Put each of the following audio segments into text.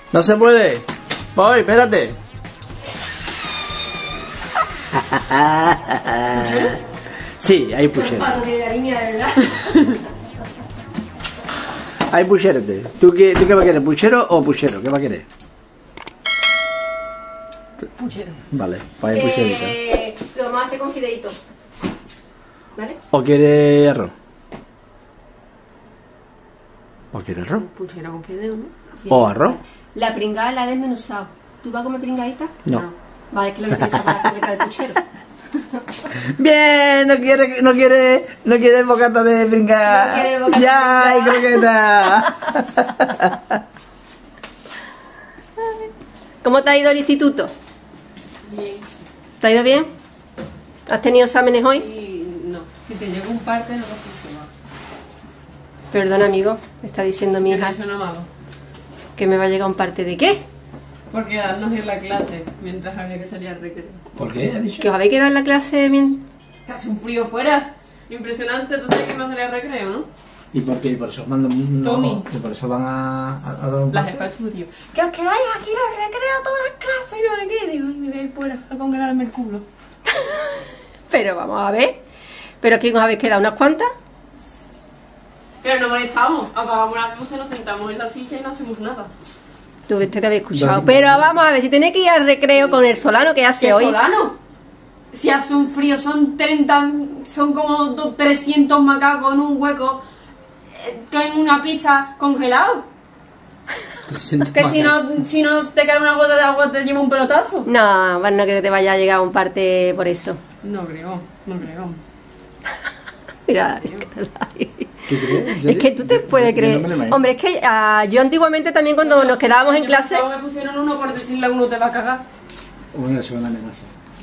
No se puede. Voy, espérate. Sí, hay puchero. Hay pucherete. ¿Tú qué vas a querer? ¿Puchero o puchero? ¿Qué vas a querer? Puchero. Vale, pues hay pucherito. Lo vamos a hacer con fideíto. ¿Vale? ¿O quiere arroz? ¿O quiere arroz? Puchero con fideo, ¿no? ¿O arroz? La pringada la he desmenuzado. ¿Tú vas a comer pringadita? No. Vale, que lo que tienes que la coleta del puchero. Bien, no quiere bocata de brincar. No quiere bocata Ya, de hay croqueta. ¿Cómo te ha ido el instituto? Bien. ¿Te ha ido bien? ¿Has tenido exámenes hoy? Y no. Si te llega un parte, no lo funciona. Perdón, amigo, me está diciendo mi hija Eso no malo. que me va a llegar un parte de qué. Por quedarnos en la clase mientras había que salir al recreo. ¿Por qué? ¿Ha dicho? ¿Que os habéis quedado en la clase bien? Casi un frío fuera. Impresionante, tú sabes que no salía al recreo, ¿no? ¿Y por qué? ¿Y por eso mandan un Tommy. ¿Y por eso van a dar un La parte? jefa estudió. Que os quedáis aquí en el recreo todas las clases y no sé qué. Digo, y me voy a ir fuera a congelarme el culo. Pero vamos a ver. ¿Pero aquí os habéis quedado unas cuantas? Pero no molestamos. Apagamos las luces, nos sentamos en la silla y no hacemos nada. Tú este te habéis escuchado. No. Pero vamos a ver, si tenéis que ir al recreo con el solano que hace ¿Qué hoy. solano? Si hace un frío, son 30, son como 300 macacos en un hueco, en una pista congelado. Que si no te cae una gota de agua te lleva un pelotazo. No, bueno, no creo que te vaya a llegar un parte por eso. No creo. Mira, ¿Tú crees? ¿En es serio? que tú te puedes Yo creer. no me lo imagino. Hombre, es que yo antiguamente también cuando nos quedábamos en El clase... pasado me pusieron uno por decirle a uno te va a cagar. Una segunda amenaza.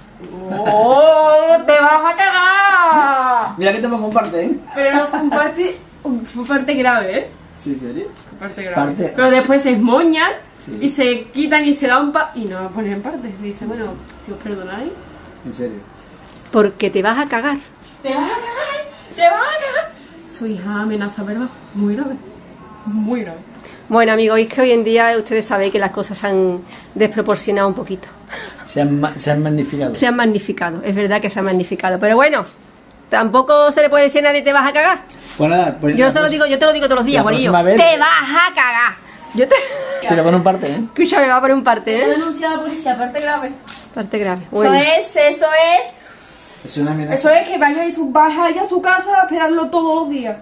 ¡Oh! ¡Te vas a cagar! Mira que te pongo un parte, ¿eh? Pero no fue parte grave, ¿eh? Sí, ¿en serio? Fue parte grave. Parte- Pero después se esmoñan Sí. y se quitan y se dan y no lo ponen en parte. Y dice, bueno, si os perdonáis. En serio. Porque te vas a cagar. ¡Te vas a cagar! ¡Te vas a cagar! Su hija amenaza, ¿verdad? Muy grave. Muy grave. Bueno, amigos, es que hoy en día ustedes saben que las cosas se han desproporcionado un poquito. Se han magnificado. Se han magnificado, es verdad que se han magnificado. Pero bueno, tampoco se le puede decir a nadie te vas a cagar. Pues nada, pues Yo la te lo digo todos los días, la Juanillo. próxima vez- Te vas a cagar. Yo te... Te le pones un parte, ¿eh? Escucha, me va a poner un parte, He ¿eh? denunciado a la policía, parte grave. Parte grave. Bueno. Eso Es una amenaza. Eso es que vayáis a su casa a esperarlo todos los días.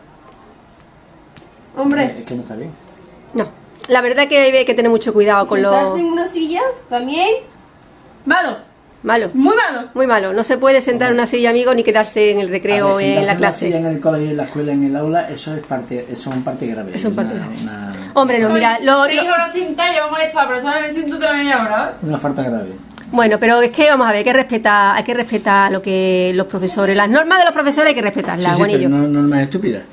Hombre. Es que no está bien. No, la verdad que hay que tener mucho cuidado con Sentarte lo en una silla también. Malo. malo. Muy malo. Muy malo. No se puede sentar en una silla, amigo, ni quedarse en el recreo A o ver, en la sentarse clase. en el colegio, en la escuela, en el aula, eso es un parte grave. Eso es parte una, grave. Hombre, no, mira, 6 horas sin tal, ya me molesta, pero ahora me siento otra media hora. Una falta grave. Bueno, pero es que vamos a ver, hay que respetar lo que los profesores, las normas de los profesores hay que respetarlas, Sí, Juanillo. pero no normas estúpidas.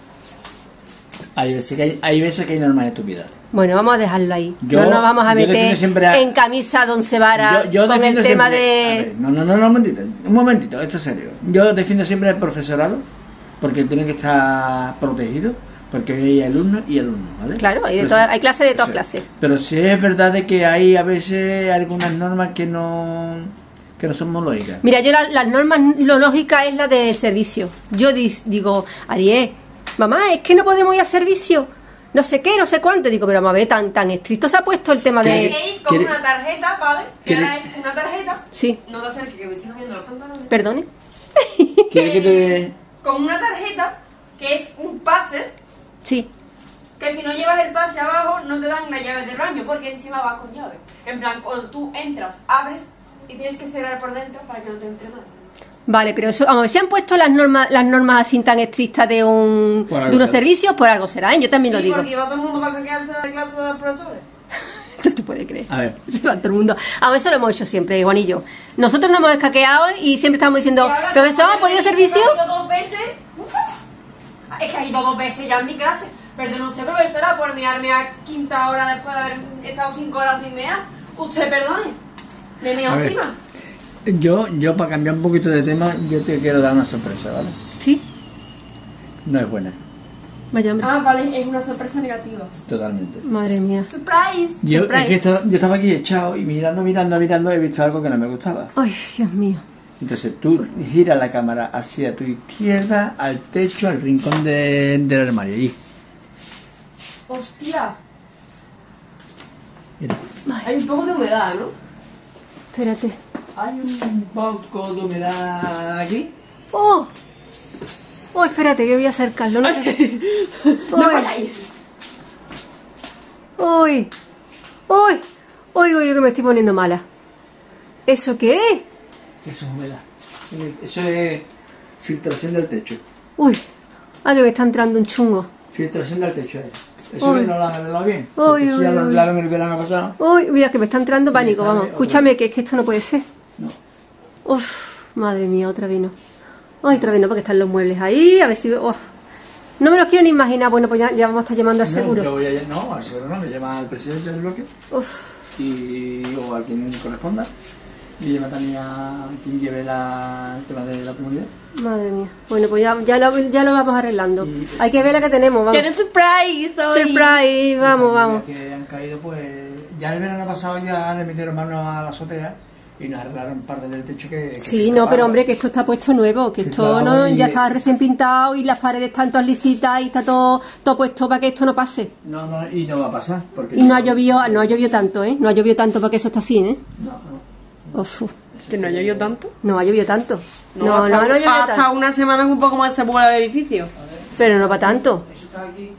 Hay veces que hay normas estúpidas. Bueno, vamos a dejarlo ahí. Yo- no nos vamos a yo defiendo meter siempre a- en camisa de once varas Yo con el defiendo tema siempre- a de... ver, no, un momentito, esto es serio. Yo defiendo siempre al profesorado porque tiene que estar protegido, porque hay alumnos y alumnos, ¿vale? Claro, hay, Pero hay clases de todas eso es. clases. Pero sí es verdad de que hay a veces algunas normas que no son muy lógicas. Mira, yo las normas, lo lógica es la de servicio. Yo digo, Ariel, mamá, es que no podemos ir a servicio. No sé qué, no sé cuánto. Digo, pero vamos a ver, tan estricto se ha puesto el tema ¿Qué? de... Que ir con ¿Quiere- una tarjeta, ¿vale? Que ¿Quiere- ahora es una tarjeta. Sí, No te acerques, que me estoy comiendo los pantalones. perdone. ¿Quiere que te...? Con una tarjeta que es un pase. Sí. Que si no llevas el pase abajo no te dan la llave del baño porque encima va con llave. En plan, cuando tú entras, abres y tienes que cerrar por dentro para que no te entre nada. Vale, pero eso, vamos a ver, si han puesto las normas así tan estrictas de Por algo unos será. servicios, por algo será, ¿eh? Yo también lo Sí, digo. porque iba todo el mundo para caquearse de la clase de los profesores. Esto te puede creer. A ver. Todo el mundo. A ver, eso lo hemos hecho siempre, Juan y yo. Nosotros nos hemos escaqueado y siempre estamos diciendo, Y ahora, profesor, como ¿ha podido he servicio? ido 2 veces. Es que ha ido 2 veces ya en mi clase. Perdón usted, profesora, por mearme a quinta hora después de haber estado 5 horas sin mear. Usted perdone. Me meo A ver. encima. Yo para cambiar un poquito de tema, yo te quiero dar una sorpresa, ¿vale? Sí. No es buena. Vaya hombre. Ah, vale, es una sorpresa negativa. Totalmente. Madre mía. ¡Surprise! Yo, Surprise. es que yo estaba aquí echado y mirando, he visto algo que no me gustaba. Ay, Dios mío. Entonces tú giras la cámara hacia tu izquierda, al techo, al rincón del armario, allí. ¡Hostia! Mira. Hay un poco de humedad, ¿no? Espérate. Hay un poco de humedad aquí. ¡Oh! Oh, espérate, que voy a acercarlo. No sé. No vayáis. ¡Uy! ¡Uy! ¡Uy, uy, que me estoy poniendo mala! ¿Eso qué es? Eso es humedad. Eso es filtración del techo. ¡Uy! Ah, que me está entrando un chungo. Filtración del techo. Eso Uy. que no lo han arreglado bien. Uy, Porque si uy, ya lo uy. arreglaron el verano pasado. ¡Uy! Mira, que me está entrando pánico, Está vamos. bien, Escúchame, que es que esto no puede ser. No. Uf, madre mía, otra vez no. Ay, otra vez no, porque están los muebles ahí, a ver si... uf. No me los quiero ni imaginar, bueno, pues ya vamos a estar llamando al No, seguro. yo no, al seguro no, me llama al presidente del bloque Uf, o a quien corresponda. Y llama también a quien lleve el tema de la comunidad. madre mía. Bueno, pues ya lo vamos arreglando. Y- Hay que ver la que tenemos, vamos. ¡Quieres surprise hoy! Surprise, vamos, Las vamos. familias que han caído, pues ya el verano pasado ya le metieron manos a la azotea y nos arreglaron parte del techo que Sí, se no, pero tapaba. hombre, que esto está puesto nuevo, que Que esto estaba no, ahí- ya está recién pintado y las paredes están todas lisitas y está todo puesto para que esto no pase. No, y no va a pasar. Porque Y no ha llovido tanto, ¿eh? No ha llovido tanto para que eso está así, ¿eh? No. Uf, ¿Que no ha llovido tanto? no ha llovido tanto. No ha hasta, llovido hasta tanto. una semana un poco más se vuela el edificio. Pero no para tanto. Eso está aquí.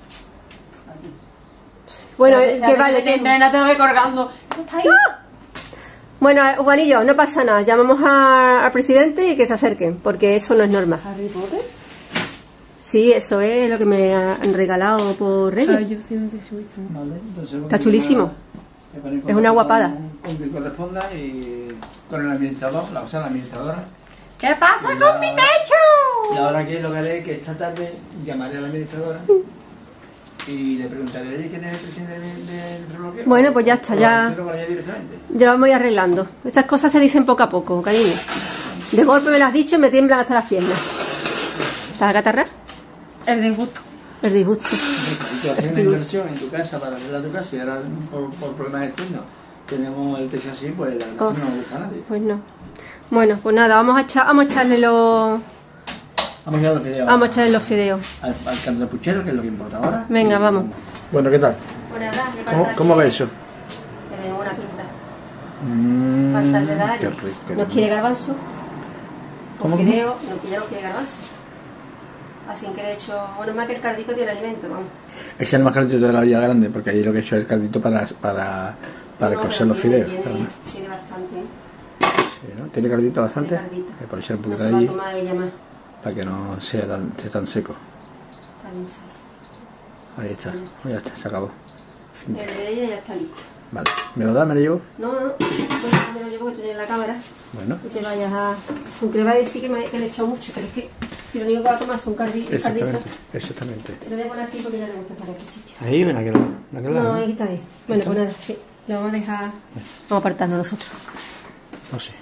Bueno, que vale, que que... entrena te lo voy colgando. ¿Qué está ahí? Bueno, Juanillo, no pasa nada. Llamamos al presidente y que se acerquen, porque eso no es normal. ¿Harry Potter? Sí, eso es lo que me han regalado por Reyes. Vale, entonces, Está chulísimo. me ponen en Es una contacto guapada. Con quien corresponda y con el administrador, la administradora. ¿Qué pasa Y con ya- mi techo? Y ahora que lo que haré es que esta tarde llamaré a la administradora y le preguntaré "Oye, quién es el presidente de nuestro bloque. Bueno, pues ya está, O ya. quiero con ella directamente. Ya lo vamos a ir arreglando. Estas cosas se dicen poco a poco, cariño. De golpe me las has dicho y me tiemblan hasta las piernas. ¿Estás a catarrar? El disgusto. El disgusto. Y tú haces una inversión en tu casa para arreglar tu casa y ahora por problemas externos tenemos el techo así, pues la verdad Uf. que no gusta a nadie. Pues no. Bueno, pues nada, vamos a echarle los... Vamos a echar los fideos. Vamos a echarle los fideos. Al caldo puchero, que es lo que importa ahora. Venga, vamos. Bueno, ¿qué tal? Pues nada, ¿Cómo ves eso? Que tenemos una pinta. Falta de dar. qué rico. ¿Nos quiere garbanzo? ¿Cómo, Pues fideo, no, ya no quiere garbanzo. Así que le he hecho... Bueno, más que el cardito tiene alimento, vamos. Ese es el más caldito de la olla grande, porque ahí lo que he hecho es el caldito para No, cocer pero los fideos. Tiene bastante. Sí, ¿no? ¿Tiene caldito bastante? Tiene caldito. Por echar un No poquito se de va a allí, tomar ella más. para que no sea esté tan seco. Está bien, sí. Ahí está, pues ya está, se acabó. Fin. El de ella ya está listo. Vale, ¿me lo da? ¿Me lo llevo? No, pues me lo llevo que tú tienes la cámara. Bueno, Y te vayas a... Aunque le va a decir que le he echado mucho, pero es que si lo único que va a tomar son cardito. exactamente. Lo voy a poner aquí porque ya le gusta estar aquí sitio. Ahí, ven, aquel lado. No, ahí está bien. Bueno, pues nada, sí. Lo vamos a dejar... Vamos a apartarnos nosotros. No sé.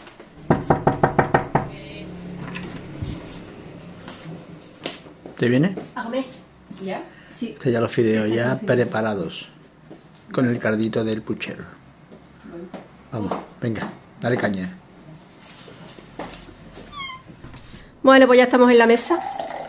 ¿Te viene? ¿A comer? ¿Ya? Sí. Están ya los fideos ya preparados. Con el cardito del puchero. Vamos, venga, dale caña. Bueno, pues ya estamos en la mesa.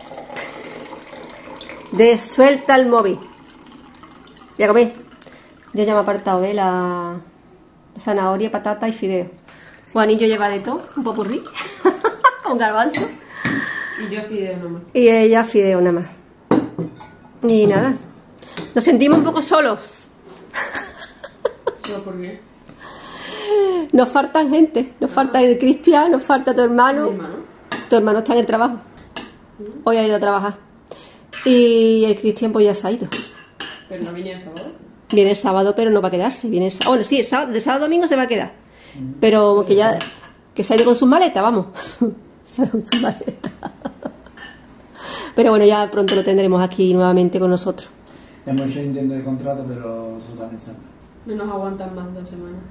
De suelta el móvil. Ya comí. Yo ya me he apartado, la zanahoria, patata y fideo. Juanillo lleva de todo, un popurrí. Con garbanzo. Y yo fideo nomás. Y ella fideo nada más. Y nada. Nos sentimos un poco solos. ¿Solo por qué? Nos faltan gente. Nos falta el Cristian, nos falta tu hermano. Mi hermano. Tu hermano está en el trabajo. Hoy ha ido a trabajar. Y el Cristian pues ya se ha ido. Pero no viene el sábado. Viene el sábado, pero no va a quedarse. Viene el sábado. Bueno, sí, el sábado, de sábado a domingo se va a quedar. Pero que ya... Que se ha ido con sus maletas, vamos. Se ha ido con sus maletas. Pero bueno, ya pronto lo tendremos aquí nuevamente con nosotros. Hemos hecho intento de contrato, pero absolutamente No nos aguantan más 2 semanas.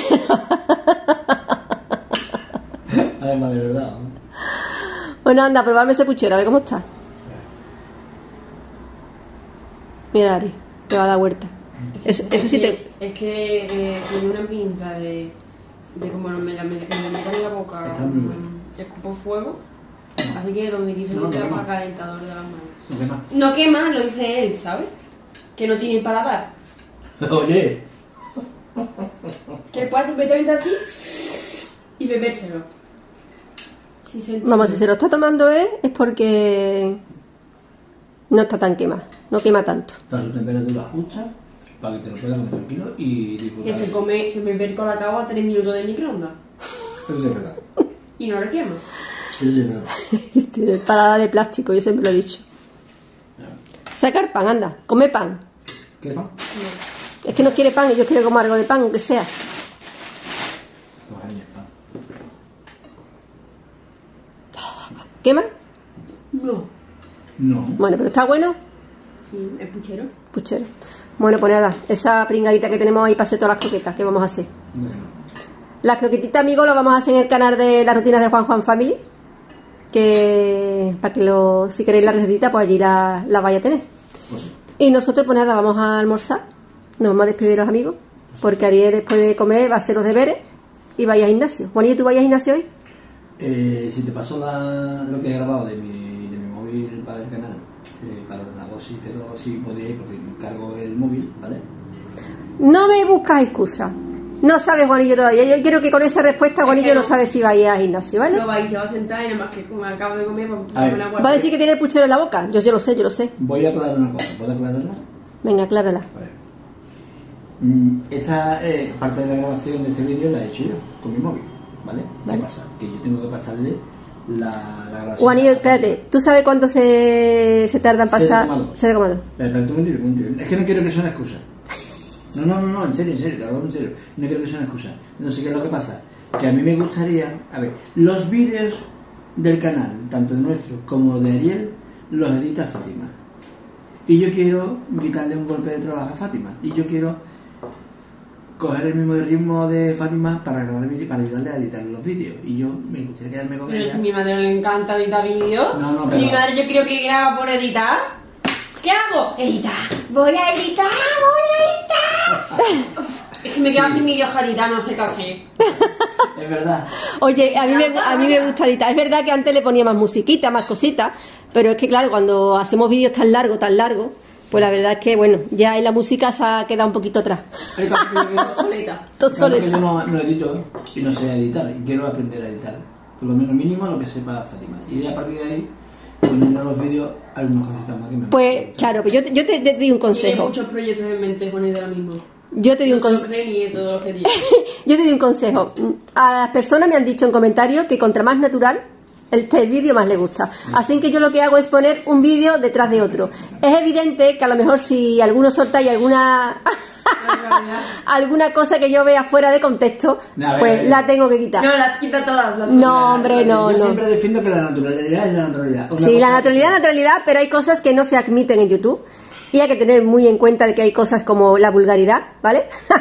Además, de verdad, ¿no? Bueno, anda, probarme ese puchero, a ver cómo está. Mira, Ari, te va a dar vuelta. Eso sí te... Es que tiene una pinta de como me la metan en la boca. Está muy bueno. Escupo fuego. Así que lo que quiso No, meter no para quema. calentador de las manos. No quema. No quema, lo dice él, ¿sabes? Que no tiene paladar. Oye, Que puede completamente así y bebérselo. Si se entiende. Vamos, si se lo está tomando él es porque no está tan quemado, no quema tanto. da su temperatura justa para que te lo puedas comer tranquilo y disfrutar. Que se bebe el colacao a 3 minutos de microondas. Eso sí es verdad. Y no lo quema. Eso sí es verdad. Tiene parada de plástico, yo siempre lo he dicho. Sacar pan, anda, come pan. ¿Qué va? Es que no quiere pan y yo quiero comer algo de pan, aunque sea. Coger mi pan. ¿Quema? No. No. Bueno, pero está bueno. Sí, es puchero. Puchero. Bueno, pues nada, esa pringadita que tenemos ahí para hacer todas las croquetas, ¿qué vamos a hacer? No. Las croquetitas, amigos, las vamos a hacer en el canal de las rutinas de Juan Family. Que para que si queréis la recetita, pues allí la vais a tener. Pues sí. Y nosotros, pues nada, vamos a almorzar. Nos vamos a despedir de los amigos. Porque Ariel, después de comer, va a hacer los deberes y vaya a gimnasio. Juanillo, ¿tú vas a gimnasio hoy? Si te paso lo que he grabado de mi móvil para el canal, para el ordenador, sí podría ir porque cargo el móvil, ¿vale? No me buscas excusas. No sabe Juanillo todavía. Yo quiero que con esa respuesta Juanillo no sabe si va a ir al gimnasio, ¿vale? No va y se va a sentar y nada más que como acabo de comer, pues A ver, una Va a decir que tiene el puchero en la boca. Yo lo sé, yo lo sé. Voy a aclarar una cosa, ¿puedo aclararla? Venga, aclárala. Vale. Esta parte de la grabación de este vídeo la he hecho yo con mi móvil, ¿vale? Vale. ¿Qué pasa? Que yo tengo que pasarle la grabación. Juanillo, espérate. ¿Tú sabes cuánto se tarda en pasar? 0,2. 0,2. Espera, un momentito. Es que no quiero que sea una excusa. No, en serio, te lo hago en serio. No quiero que sea una excusa. No sé qué es lo que pasa. Que a mí me gustaría, a ver, los vídeos del canal, tanto el nuestro como de Ariel, los edita Fátima. Y yo quiero quitarle un golpe de trabajo a Fátima. Y yo quiero coger el mismo ritmo de Fátima para grabar vídeos, para ayudarle a editar los vídeos. Y yo me gustaría quedarme con Pero ella. si a mi madre le encanta editar vídeos. No, pero- Mi madre yo creo que graba por editar. ¿Qué hago? Editar. Voy a editar. Es que me quedo sin vídeos que editar, no sé qué hacer. Es verdad. Oye, a mí me gusta editar. Es verdad que antes le ponía más musiquita, más cositas, pero es que claro, cuando hacemos vídeos tan largos, pues la verdad es que, bueno, ya en la música se ha quedado un poquito atrás. Hay cosas que yo- Soleta. Todo Claro que soleta. yo no edito y no sé editar y quiero aprender a editar, por lo menos mínimo lo que sepa Fátima, y a partir de ahí ponerle a los vídeos algunas cositas más que me Pues claro, pues yo te doy un Tiene consejo. muchos proyectos en mente con ahora mismo. Yo te doy un No se lo consejo. cree ni de todo lo que dice. Yo te doy un consejo. A las personas me han dicho en comentarios que contra más natural el vídeo más le gusta. Así que yo lo que hago es poner un vídeo detrás de otro. Es evidente que a lo mejor si alguno soltáis alguna cosa que yo vea fuera de contexto, A ver, pues a ver. la tengo que quitar. No, las quita todas. Las No, hombre, no, Yo no. siempre defiendo que la naturalidad es la naturalidad. Una Sí, cosa la es- naturalidad, pero hay cosas que no se admiten en YouTube. Y hay que tener muy en cuenta de que hay cosas como la vulgaridad, ¿vale?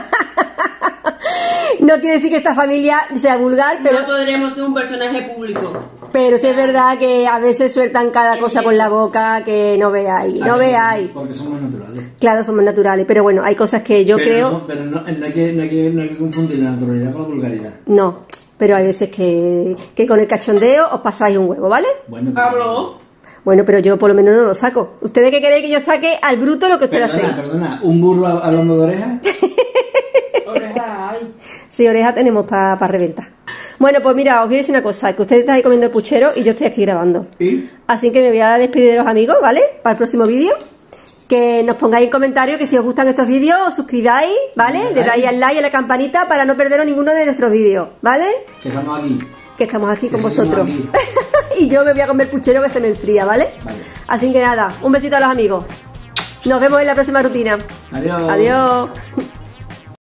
No quiere decir que esta familia sea vulgar, pero... No podremos ser un personaje público. Pero sí es verdad que a veces sueltan cada cosa por la boca que no veáis, no veáis. Porque somos naturales. Claro, somos naturales, pero bueno, hay cosas que yo Pero creo... no, pero no hay que confundir la naturalidad con la vulgaridad. No, pero hay veces que con el cachondeo os pasáis un huevo, ¿vale? Bueno, Hablo. Bueno, pero yo por lo menos no lo saco. ¿Ustedes qué queréis que yo saque al bruto lo que ustedes hacéis? Perdona, ¿un burro hablando de orejas? Oreja, ay. Sí, oreja tenemos para reventar. Bueno, pues mira, os voy a decir una cosa, que ustedes están ahí comiendo el puchero y yo estoy aquí grabando. ¿Y? Así que me voy a despedir de los amigos, ¿vale? Para el próximo vídeo. Que nos pongáis en comentarios que si os gustan estos vídeos, os suscribáis, ¿vale? Le dais al like y a la campanita para no perderos ninguno de nuestros vídeos, ¿vale? Que estamos aquí. Que estamos aquí con Que seguimos vosotros. aquí. Y yo me voy a comer puchero que se me enfría, ¿vale? Vale. Así que nada, un besito a los amigos. Nos vemos en la próxima rutina. Adiós. Adiós.